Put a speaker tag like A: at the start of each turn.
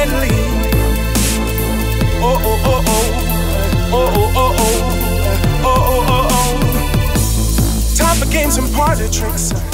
A: lately. Oh, oh, oh, oh. Oh, oh, oh, oh. Oh, oh, oh, oh. Time for games and party tricks.